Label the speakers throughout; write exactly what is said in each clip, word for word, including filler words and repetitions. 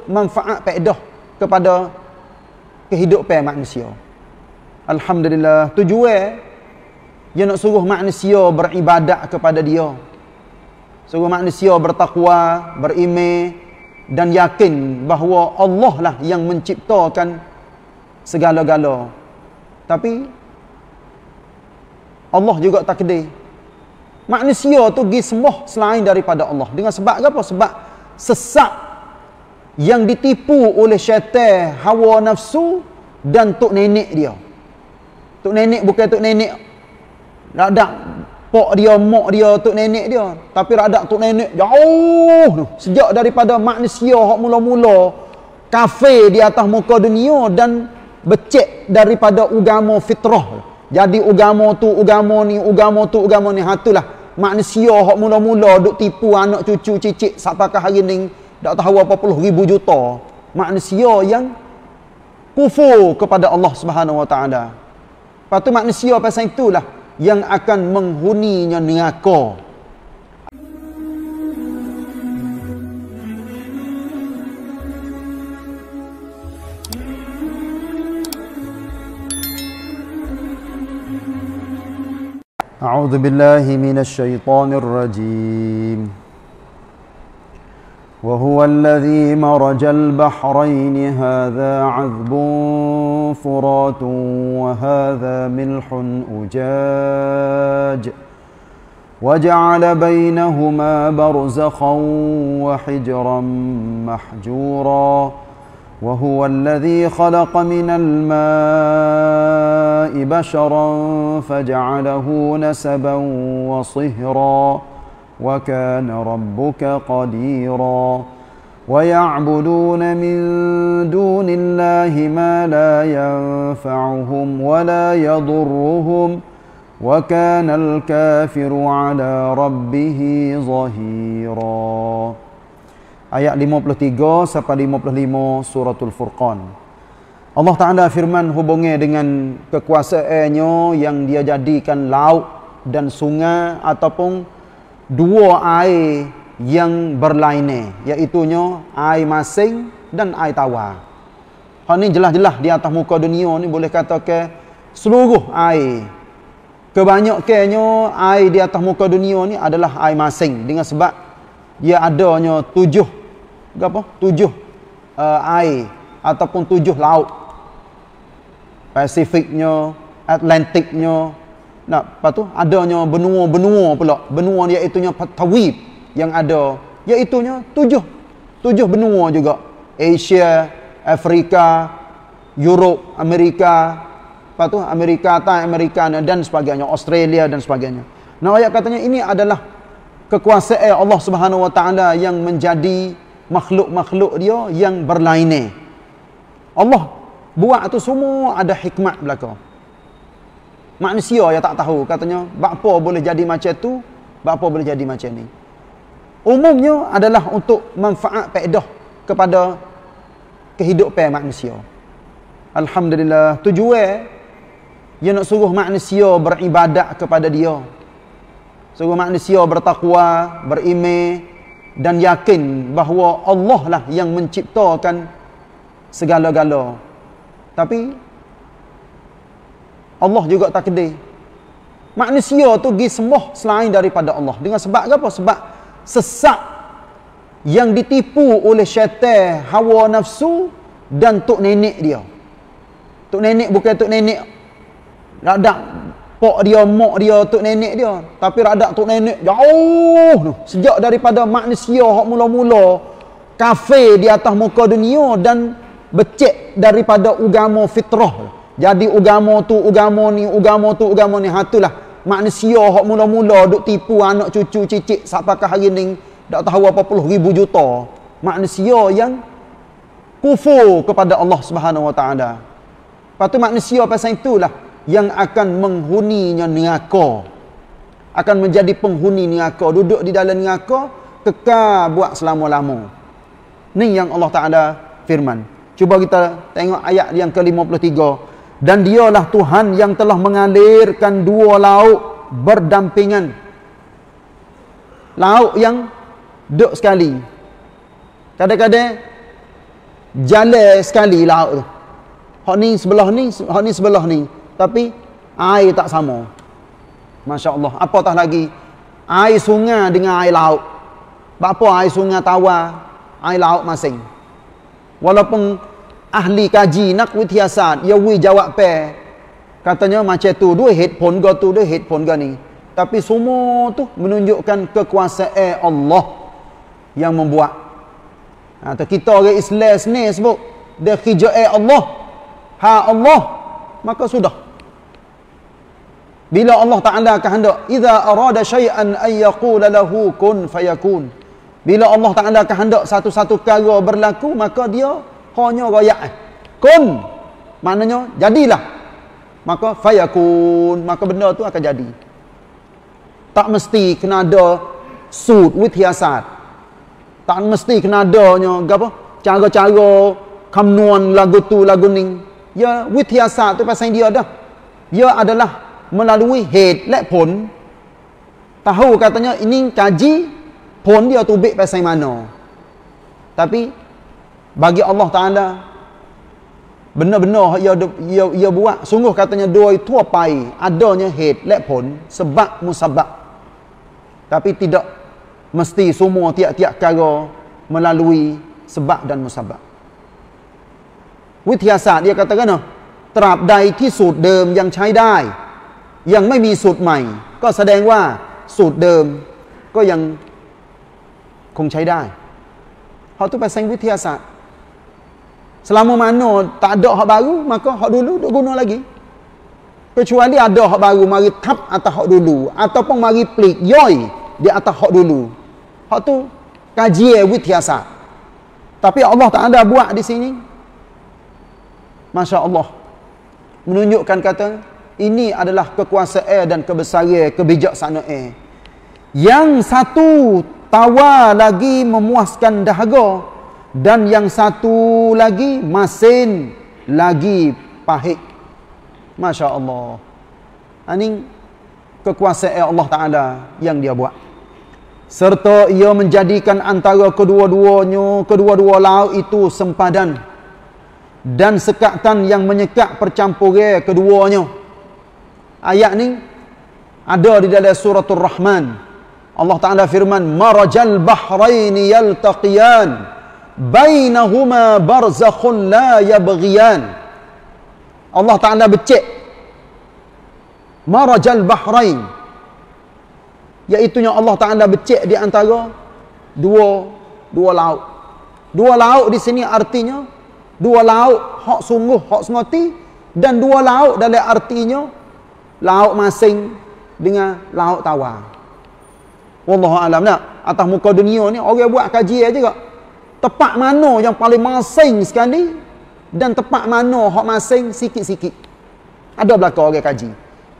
Speaker 1: manfaat faedah kepada kehidupan manusia. Alhamdulillah, tujuan dia nak suruh manusia beribadat kepada dia. Suruh manusia bertakwa, beriman dan yakin bahawa Allah lah yang menciptakan segala-gala. Tapi Allah juga takdir manusia tu pergi sembah selain daripada Allah. Dengan sebab apa? Sebab sesat yang ditipu oleh syaitan, hawa nafsu dan tok nenek dia. Tok nenek bukan tok nenek radak pok dia, mak dia, tok nenek dia, tapi radak tok nenek jauh tu, sejak daripada manusia hak mula-mula kafir di atas muka dunia dan becek daripada agama fitrah. Jadi agama tu, agama ni, agama tu, agama ni, hatulah manusia hak mula-mula duk tipu anak cucu cicit sampai hari ni tak tahu berapa puluh ribu juta manusia yang kufur kepada Allah Subhanahu Wa Taala. Lepas tu manusia pasal itulah yang akan menghuninya neraka. A'udzu billahi minasy syaithanir rajim. Wa huwa alladhi marajal bahrain hadza 'adbun furatun wa hadza milhun ujaj wa ja'ala bainahuma barzakhan wa hijran mahjura. وهو الذي خلق من الماء بشرا فجعله نسبا وصهرا وكان ربك قديرا ويعبدون من دون الله ما لا ينفعهم ولا يضرهم وكان الكافر على ربه ظهيرا. Ayat lima puluh tiga sampai lima puluh lima suratul Furqan. Allah Ta'ala firman hubungnya dengan kekuasaannya yang dia jadikan laut dan sungai ataupun dua air yang berlainan, iaitunya air masing dan air tawar. Hal ni jelas-jelas di atas muka dunia ni boleh katakan seluruh air, kebanyakannya air di atas muka dunia ni adalah air masing, dengan sebab dia adanya tujuh apa? Tujuh uh, air ataupun tujuh laut. Pasifiknya, Atlantiknya. Nah, lepas tu adanya benua-benua pula. Benua dia itunya tawib yang ada, iaitunya tujuh. Tujuh benua juga. Asia, Afrika, Europe, Amerika. Lepas tu Amerika, Tan Amerika dan sebagainya, Australia dan sebagainya. Nah, ayat katanya ini adalah kekuasaan Allah Subhanahu Wa Taala yang menjadi makhluk-makhluk dia yang berlainan. Allah buat tu semua ada hikmat belaka. Manusia yang tak tahu katanya bapa boleh jadi macam tu, bapa boleh jadi macam ni. Umumnya adalah untuk manfaat faedah kepada kehidupan manusia. Alhamdulillah, tujuan dia nak suruh manusia beribadat kepada dia. Suruh manusia bertakwa, beriman dan yakin bahawa Allah lah yang menciptakan segala-gala. Tapi Allah juga takdir manusia tu pergi sembah selain daripada Allah. Dengan sebab apa? Sebab sesat yang ditipu oleh syaitan, hawa nafsu dan tok nenek dia. Tok nenek bukan tok nenek radak pok dia, mak dia, tok nenek dia, tapi radak tok nenek jauh tu, sejak daripada manusia hak mula-mula kafir di atas muka dunia dan becek daripada agama fitrah. Jadi agama tu, agama ni, agama tu, agama ni, hatulah manusia hak mula-mula duk tipu anak cucu cicit sampai hari ni tak tahu berapa puluh ribu juta manusia yang kufur kepada Allah Subhanahu Wa Taala. Lepas tu manusia pasal itulah yang akan menghuninya neraka, akan menjadi penghuni neraka, duduk di dalam neraka kekal buat selama-lama. Ni yang Allah Ta'ala firman. Cuba kita tengok ayat yang ke lima puluh tiga. Dan dialah Tuhan yang telah mengalirkan dua laut berdampingan. Laut yang duduk sekali. Kadang-kadang jalan sekali laut tu. Hak ni sebelah ni, hak ni sebelah ni. Tapi air tak sama. Masya-Allah. Apatah lagi air sungai dengan air laut. Apa air sungai tawar, air laut masing. Walaupun ahli kaji nak wityasat, ya wi jawab pe. Katanya macam tu, dua headphone go tu, dua headphone go ni. Tapi semua tu menunjukkan kekuasaan Allah yang membuat. Ha, kita orang Islam ni sebut dia khijai Allah. Ha Allah, maka sudah. Bila Allah Ta'ala kehendak, idza arada syai'an ay yaqula lahu kun fayakun. Bila Allah Ta'ala kehendak satu-satu perkara berlaku, maka dia hanya royak. Kun, maknanya jadilah. Maka fayakun, maka benda tu akan jadi. Tak mesti kena ada sud wityasat. Tak mesti kena adanya apa? Cara-cara kamnuan lagu tu lagu ni. Ya wityasat tu pasal dia dah. Dia adalah melalui head lek pun. Tahu katanya ini kaji pun dia tubik pasal mana. Tapi bagi Allah Taala benar-benar ia, ia ia buat sungguh katanya dua itu apai adanya head lek pun sebab musabab. Tapi tidak mesti semua tiap-tiap perkara melalui sebab dan musabab. Wityasatศาสตร์dia kata kena ตราบใดที่สูตรเดิมยังใช้ได้ยังไม่มีสูตรใหม่ก็แสดงว่าสูตรเดิมก็ยังคงใช้ได้ hak tu pasal wityasat. Selama mana tak ada hak baru maka hak dulu duk guna lagi. Kecuali ada hak baru mari tap atas hak dulu ataupun mari plik yoi di atas hak dulu. Hak tu kajian wityasat. Tapi Allah tak ada buat di sini. Masya Allah. Menunjukkan kata ini adalah kekuasaan dan kebesaran kebijaksanaan. Yang satu tawa lagi memuaskan dahaga dan yang satu lagi masin lagi pahit. Masya Allah. Ini kekuasaan Allah Ta'ala yang dia buat. Serta ia menjadikan antara kedua-duanya, kedua-dua laut itu sempadan dan sekatan yang menyekat percampuran keduanya. Ayat ni ada di dalam suratul Rahman. Allah Ta'ala firman, marajal bahraini yaltaqiyan bainahuma barzakhun la yabghiyan. Allah Ta'ala becek marajal bahrain, iaitunya Allah Ta'ala becek di antara dua dua laut. Dua laut di sini artinya dua laut hak sungguh, hak sengoti, dan dua laut dalam artinya laut masing dengan laut tawar. Wallahu alam nak. Atas muka dunia ni orang buat kajian juga. Tepat mana yang paling masing sekali dan tepat mana hak masing sikit-sikit. Ada belakang orang kaji.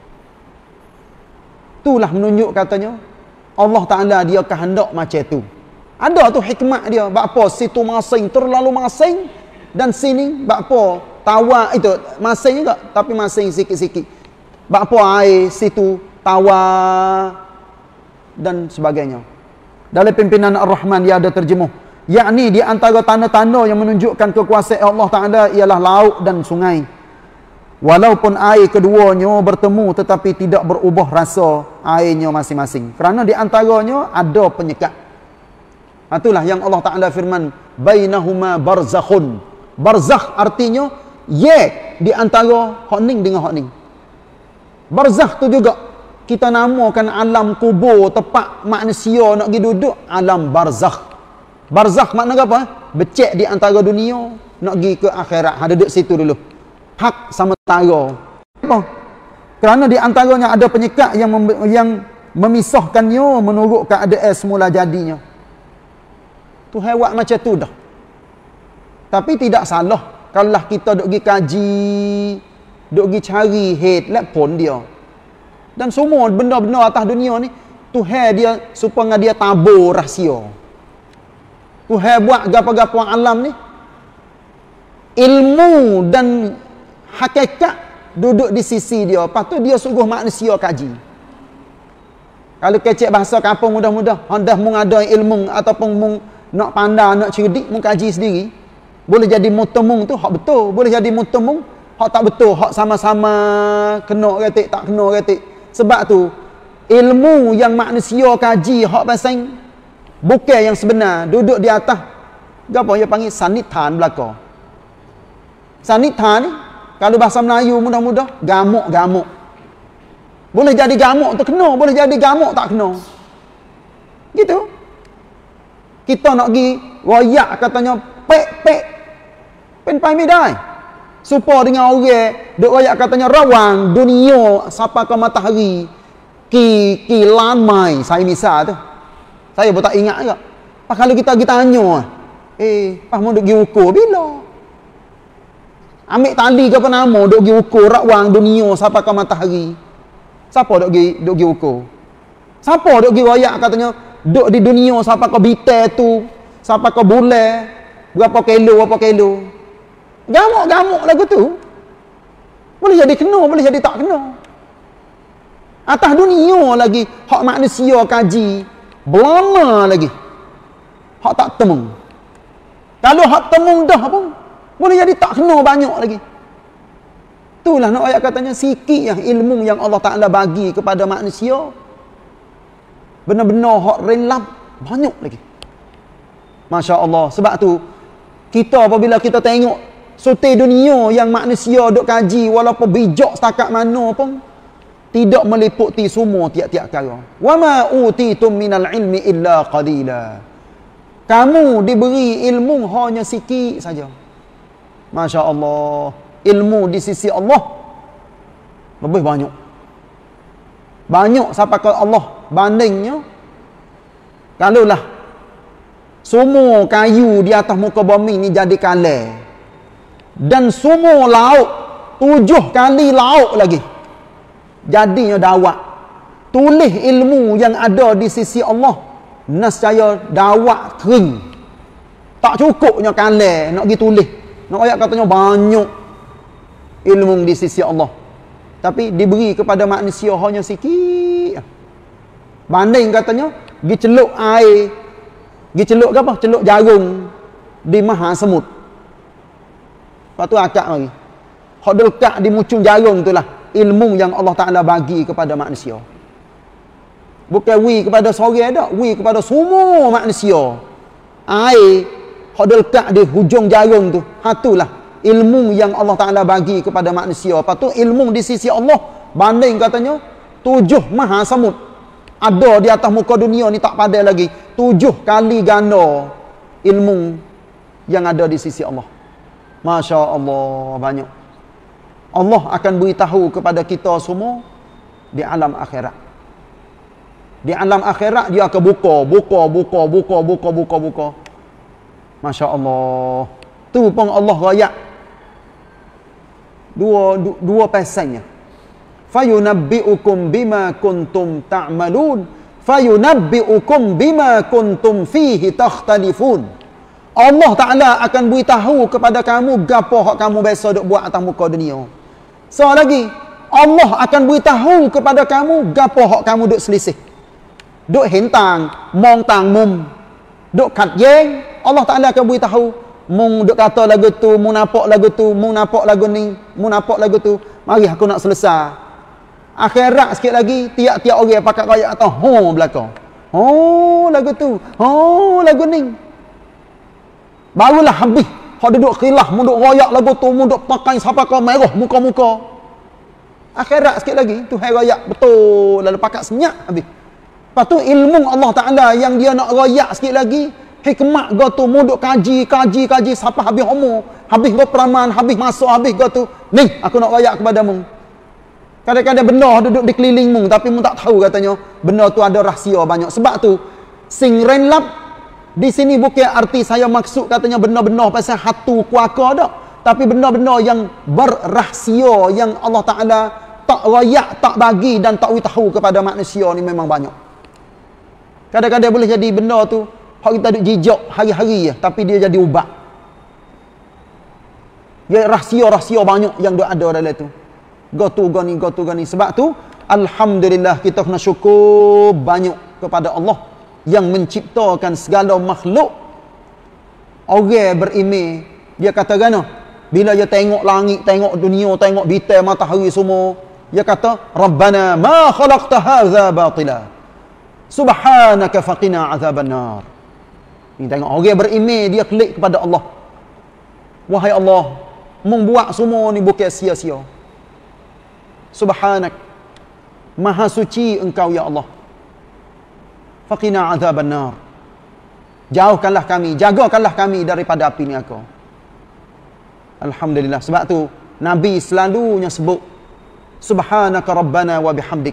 Speaker 1: Itulah menunjuk katanya Allah Ta'ala dia kehendak macam tu. Ada tu hikmat dia. Bapa situ masing terlalu masing dan sini bapa tawar itu masing juga tapi masing sikit-sikit. Bapa air situ tawar dan sebagainya. Dalam pimpinan Ar-Rahman dia ada terjemuh, yakni di antara tanda-tanda yang menunjukkan kekuasaan Allah Ta'ala ialah laut dan sungai. Walaupun air keduanya bertemu tetapi tidak berubah rasa airnya masing-masing. Kerana di antaranya ada penyekat. Itulah yang Allah Ta'ala firman, bainahuma barzakhun. Barzakh artinya ye di antara hak ning dengan hak ning. Barzakh tu juga kita namakan alam kubur, tempat manusia nak pergi duduk, alam barzakh. Barzakh makna apa? Becek di antara dunia nak pergi ke akhirat. Ha, duduk situ dulu. Hak sama tara. Apa? Kerana di antaranya ada penyekat yang mem yang memisahkannya menurut keadaan semula jadinya. Tu hewat macam tu dah. Tapi tidak salah kalau kita duk pergi kaji, duk pergi cari head lapon dia. Dan semua benda-benda atas dunia ni Tuhan dia supaya dia tabur rahsia. Tuhan buat gapo-gapo alam ni ilmu dan hakikat duduk di sisi dia. Lepas tu dia sungguh manusia kaji. Kalau kecek bahasa kampung mudah-mudah hendak mung ada ilmu ataupun mung nak pandai nak cerdik mung kaji sendiri. Boleh jadi mutemung tu hak betul, boleh jadi mutemung hak tak betul, hak sama-sama kena retik tak kena retik. Sebab tu ilmu yang manusia kaji hak pasal bukan yang sebenar, duduk di atas gapo dia panggil sanithan belaka. Sanithan ni kalau bahasa Melayu mudah-mudah gamuk-gamuk. Boleh jadi gamuk tu kena, boleh jadi gamuk tak kena. Gitu. Kita nak pergi royak katanya pek-pek pen pai midai. Supaya dengan orang duk royak katanya rawang dunia sampai ke matahari ki ki lamai saya misal tu. Saya pun tak ingat juga. Pas kalau kita pergi tanya, eh, pas mau duk pergi ukur bila? Ambil tali ke apa nama duk pergi ukur rawang dunia sampai ke matahari. Siapa duk pergi duk pergi ukur? Siapa duk pergi royak katanya duk di dunia sampai ke bitai tu, sampai ke bulan, berapa kilo, berapa kilo. Gamuk-gamuk lagu tu. Boleh jadi kena, boleh jadi tak kena. Atas dunia lagi, hak manusia kaji, berlama lagi. Hak tak temung. Kalau hak temung dah pun, boleh jadi tak kena banyak lagi. Itulah nak ayat katanya, sikit yang ilmu yang Allah Ta'ala bagi kepada manusia, benar-benar hak relap banyak lagi. Masya Allah. Sebab tu kita apabila kita tengok sote dunia yang manusia duk kaji, walaupun bijak setakat mana pun tidak meliputi semua tiap-tiap perkara. Wa ma utitum minal ilmi illa qalila. Kamu diberi ilmu hanya sikit saja. Masya Allah. Ilmu di sisi Allah lebih banyak. Banyak sampai ke Allah. Bandingnya kalaulah semua kayu di atas muka bumi ni jadi kalai, dan semua lauk tujuh kali lauk lagi jadinya dawak, tulis ilmu yang ada di sisi Allah, nescaya dawak kering. Tak cukupnya kalai nak pergi tulis, nak ayat katanya banyak ilmu di sisi Allah, tapi diberi kepada manusia hanya sikit. Banding katanya pergi celuk air, pergi celuk ke apa? Celuk jagung di maha semut. Lepas tu akak lagi. Hak dekat di mucung jagung tu lah ilmu yang Allah Ta'ala bagi kepada manusia. Bukan wi kepada seorang dak, wi kepada semua manusia. Air hak dekat di hujung jagung tu, hatulah ilmu yang Allah Ta'ala bagi kepada manusia. Lepas tu ilmu di sisi Allah banding katanya tujuh maha semut ada di atas muka dunia ni tak padai lagi. Tujuh kali ganda ilmu yang ada di sisi Allah. Masya Allah, banyak. Allah akan beritahu kepada kita semua di alam akhirat. Di alam akhirat dia akan buka, buka, buka, buka, buka, buka, buka. Masya Allah. Tu pun Allah rayak. Dua, du, dua pesannya. Fayunabbi'ukum bima kuntum ta'malun fayunabbi'ukum bima kuntum fihi takhtalifun. Allah Ta'ala akan beritahu kepada kamu gapo hak kamu biasa duk buat atas muka dunia. So lagi Allah akan beritahu kepada kamu gapo hak kamu duk selisih, duk hentang mong tang mum, duk kat yeng. Allah Ta'ala akan beritahu mung duk kata lagu tu, mung nampak lagu tu, mung nampak lagu ni, mung nampak lagu tu, mari aku nak selesai. Akhirat sikit lagi, tiap-tiap orang pakai rakyat atas, ho belakang. Oh, lagu tu. Oh, lagu ni. Barulah habis. Hak duduk khilaf, mu duk rakyat lagu tu, mu duk pakai sampai ke merah muka-muka. Akhirat sikit lagi, tu hai rakyat betul, lalu pakai senyap habis. Lepas tu ilmu Allah Ta'ala yang dia nak rakyat sikit lagi, hikmat go tu, mu duk kaji, kaji, kaji sampai habis umur, habis go peraman, habis masuk, habis go tu. Ni, aku nak rakyat kepadamu. Kadang-kadang benda duduk di kelilingmu tapi mu tak tahu katanya benda tu ada rahsia banyak. Sebab tu sing renlap di sini bukan arti saya maksud katanya benda-benda pasal hatu kuaka dak, tapi benda-benda yang berrahsia yang Allah Ta'ala tak rayak, tak bagi dan tak tahu kepada manusia ni memang banyak. Kadang-kadang boleh jadi benda tu hak kita duk jijak hari-hari ya, tapi dia jadi ubat. Dia rahsia-rahsia banyak yang duk ada dalam tu. Go tu go ni, go tu go ni. Sebab tu alhamdulillah kita kena syukur banyak kepada Allah yang menciptakan segala makhluk. Orang berimej Dia kata gana, bila dia tengok langit, tengok dunia, tengok bintang, matahari semua, dia kata, Rabbana ma khalaqta hadza batila. Subhanaka faqina azaban nar. Ni tengok orang beriman dia klik kepada Allah. Wahai Allah, membuat semua ni bukan sia-sia. Subhanak, maha suci engkau ya Allah. Faqina azaban nar. Jauhkanlah kami, jagakanlah kami daripada api neraka. Alhamdulillah. Sebab tu Nabi selalunya sebut Subhanaka Rabbana wa bihamdik.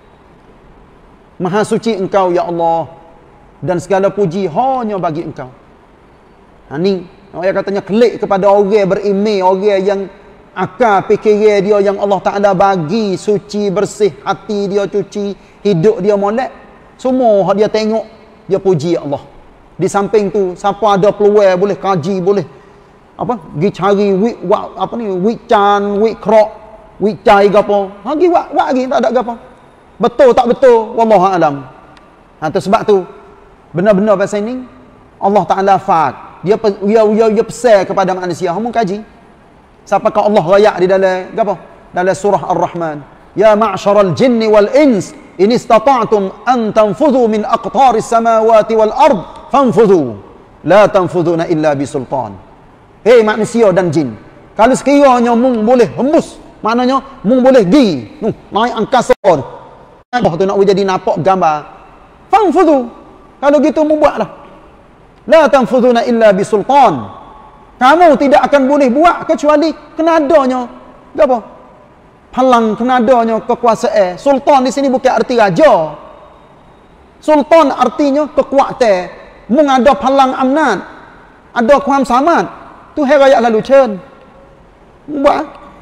Speaker 1: Maha suci engkau ya Allah, dan segala puji hanya bagi engkau. Ha ni orang katanya klik kepada orang beriman, orang yang akal fikiran dia yang Allah Taala bagi suci, bersih, hati dia cuci, hidup dia molek, semua dia tengok dia puji Allah. Di samping tu siapa ada peluang boleh kaji, boleh apa pergi cari wik wak, apa ni wik can, wik krok, wik cai gapo. Ha gi wak wak gi tak ada gapo. Betul tak betul wallahu alam. Ha tu sebab tu benar-benar pasal ni Allah Taala fak. Dia dia dia, dia pesan kepada manusia, hang kaji. Siapakah Allah rayak di dalam gapo? Dalam surah Ar-Rahman. Ya ma'syaral jinni wal ins in istata'tum an tanfudhu min aqtaris samawati wal ard fanfudhu la tanfudhuna illa bisultan. Hei manusia dan jin, kalau sekiranya mung boleh hembus, maknanya mung boleh gi nu naik angkasa tu. Allah tu nak jadi nampak gambar. Fanfudhu. Kalau gitu mung buatlah. La tanfudhuna illa bisultan. Kamu tidak akan boleh buat kecuali kena adanya apa? Palang, kena adanya kekuasaan. Sultan di sini bukan arti raja. Sultan artinya kekuatan. Mung ada palang amnat, ada kuam samad. Tu hai rakyat lalu chen. Buat.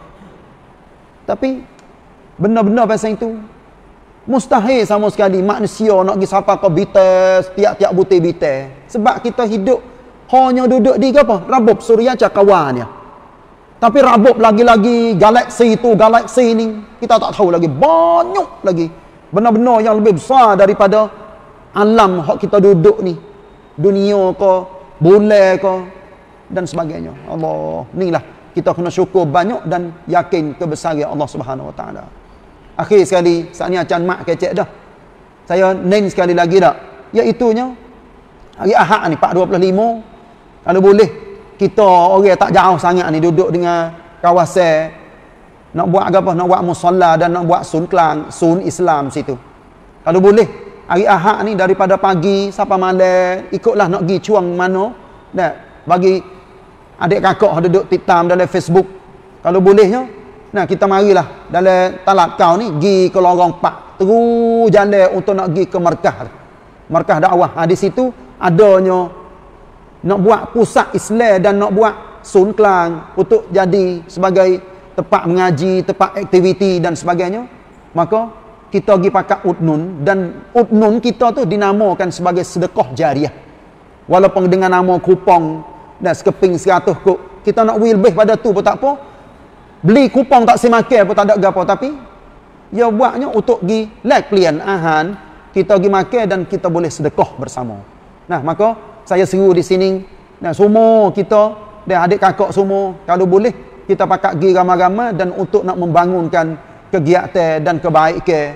Speaker 1: Tapi benar-benar pasal itu mustahil sama sekali manusia nak pergi sapa ke bitas tiap-tiap butir bitas. Sebab kita hidup hanya duduk di apa? Rabub Suria Cakawan ya. Tapi rabub lagi-lagi galaksi itu, galaksi ini kita tak tahu lagi, banyak lagi. Benar-benar yang lebih besar daripada alam hak kita duduk ni. Dunia ke, bulan ke dan sebagainya. Allah, inilah kita kena syukur banyak dan yakin kebesaran Allah Subhanahu Wa Taala. Akhir sekali, saat ni acan mak kecek dah. Saya nen sekali lagi dah. Iaitunya hari Ahad ni empat dua puluh lima, kalau boleh kita orang tak jauh sangat ni duduk dengan kawasan nak buat apa, nak buat musalla dan nak buat sun kelang, sun Islam situ. Kalau boleh hari Ahad ni daripada pagi sampai malam, ikutlah nak pergi cuang mana. Dah bagi adik kakak duduk titam dalam Facebook. Kalau bolehnya, nah kita marilah dalam talat kau ni pergi ke lorong pak, terus jalan untuk nak pergi ke markah. Markah dakwah. Ha, di situ adanya nak buat pusat Islam dan nak buat sun kelang untuk jadi sebagai tempat mengaji, tempat aktiviti dan sebagainya. Maka kita pergi pakat udnun, dan udnun kita tu dinamakan sebagai sedekah jariah. Walaupun dengan nama kupong dan sekeping seratus kok, kita nak lebih pada tu pun tak apa. Beli kupong tak semakan pun tak ada gapo, tapi dia buatnya untuk pergi like klien ahan, kita pergi makan dan kita boleh sedekah bersama. Nah, maka saya seru di sini, nah semua kita dan adik kakak semua, kalau boleh kita pakat pergi ramai-ramai dan untuk nak membangunkan kegiatan dan kebaikan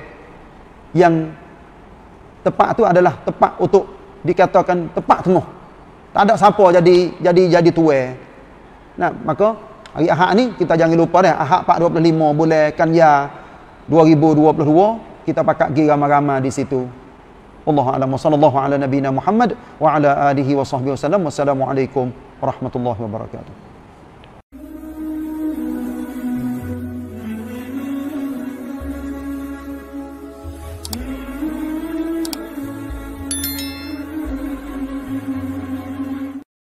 Speaker 1: yang tepat tu adalah tepat untuk dikatakan tepat tengah. Tak ada siapa jadi jadi jadi tua. Nah, maka hari Ahad ni kita jangan lupa dah, Ahad empat dua puluh lima bulan Kanya dua ribu dua puluh dua, kita pakat pergi ramai-ramai di situ. Wallahu a'lam. Sallallahu ala nabiyina Muhammad wa ala alihi wa sahbihi wasallam. Wassalamualaikum warahmatullahi wabarakatuh.